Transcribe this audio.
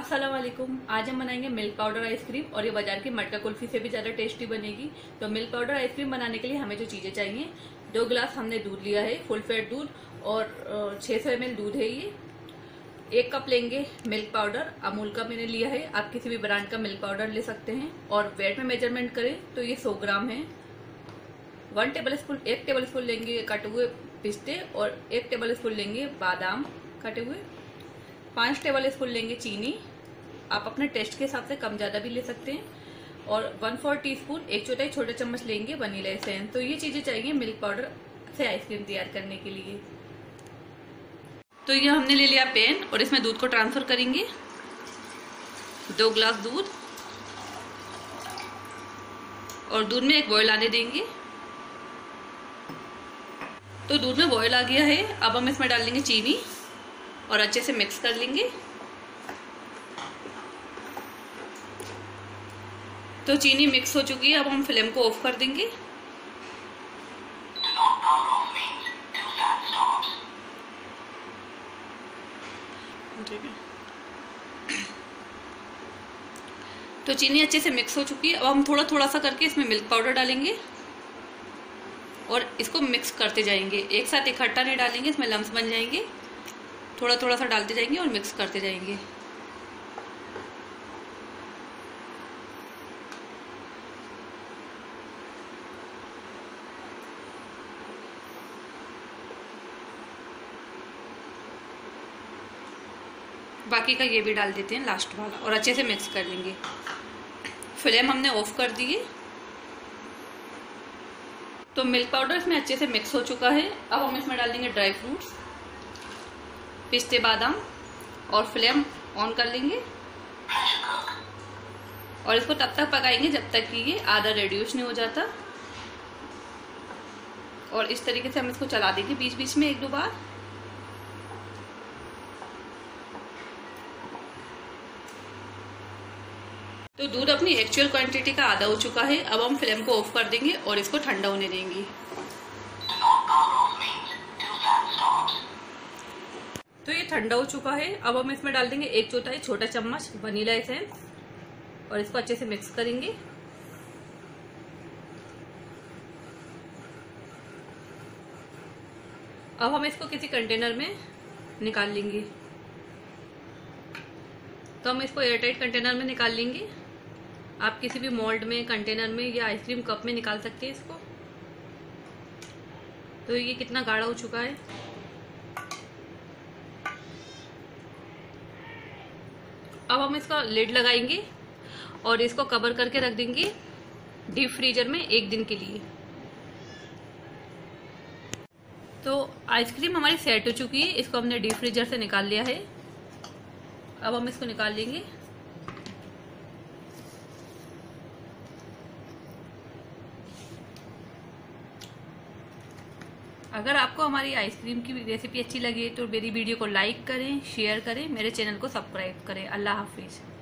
अस्सलाम वालेकुम। आज हम बनाएंगे मिल्क पाउडर आइसक्रीम और ये बाजार की मटका कुल्फी से भी ज्यादा टेस्टी बनेगी। तो मिल्क पाउडर आइसक्रीम बनाने के लिए हमें जो चीजें चाहिए, 2 गिलास हमने दूध लिया है, फुल फैट दूध, और 600 ml दूध है ये। 1 कप लेंगे मिल्क पाउडर, अमूल का मैंने लिया है, आप किसी भी ब्रांड का मिल्क पाउडर ले सकते हैं। और वेट में मेजरमेंट करें तो ये 100 ग्राम है। 1 टेबल स्पून लेंगे कटे हुए पिस्ते और 1 टेबल स्पून लेंगे बादाम कटे हुए। 5 टेबल स्पून लेंगे चीनी, आप अपने टेस्ट के हिसाब से कम ज्यादा भी ले सकते हैं। और 1/4 टीस्पून, 1/4 छोटा चम्मच लेंगे वनीला एसेंस। तो ये चीजें चाहिए मिल्क पाउडर से आइसक्रीम तैयार करने के लिए। तो ये हमने ले लिया पैन और इसमें दूध को ट्रांसफर करेंगे। 2 गिलास दूध, और दूध में एक बॉयल आने देंगे। तो दूध में बॉयल आ गया है, अब हम इसमें डाल देंगे चीनी और अच्छे से मिक्स कर लेंगे। तो चीनी मिक्स हो चुकी है, अब हम फ्लेम को ऑफ कर देंगे। ठीक है, तो चीनी अच्छे से मिक्स हो चुकी है। अब हम थोड़ा थोड़ा सा करके इसमें मिल्क पाउडर डालेंगे और इसको मिक्स करते जाएंगे। एक साथ इकट्ठा नहीं डालेंगे, इसमें लम्स बन जाएंगे। थोड़ा थोड़ा सा डालते जाएंगे और मिक्स करते जाएंगे। बाकी का ये भी डाल देते हैं लास्ट वाला और अच्छे से मिक्स कर लेंगे। फ्लेम हमने ऑफ कर दी है। तो मिल्क पाउडर इसमें अच्छे से मिक्स हो चुका है। अब हम इसमें डाल देंगे ड्राई फ्रूट्स, पिस्ते बादाम, और फ्लेम ऑन कर लेंगे। और इसको तब तक पकाएंगे जब तक कि ये आधा रेड्यूस नहीं हो जाता। और इस तरीके से हम इसको चला देंगे बीच बीच में 1-2 बार। तो दूध अपनी एक्चुअल क्वांटिटी का आधा हो चुका है। अब हम फ्लेम को ऑफ कर देंगे और इसको ठंडा होने देंगे। तो ये ठंडा हो चुका है। अब हम इसमें डाल देंगे 1/4 छोटा चम्मच वनीला एसेंस और इसको अच्छे से मिक्स करेंगे। अब हम इसको किसी कंटेनर में निकाल लेंगे। तो हम इसको एयरटाइट कंटेनर में निकाल लेंगे। आप किसी भी मोल्ड में, कंटेनर में या आइसक्रीम कप में निकाल सकते हैं इसको। तो ये कितना गाढ़ा हो चुका है। अब हम इसका लिड लगाएंगे और इसको कवर करके रख देंगे डीप फ्रीजर में 1 दिन के लिए। तो आइसक्रीम हमारी सेट हो चुकी है, इसको हमने डीप फ्रीजर से निकाल लिया है। अब हम इसको निकाल लेंगे। अगर आपको हमारी आइसक्रीम की रेसिपी अच्छी लगी तो मेरी वीडियो को लाइक करें, शेयर करें, मेरे चैनल को सब्सक्राइब करें। अल्लाह हाफिज।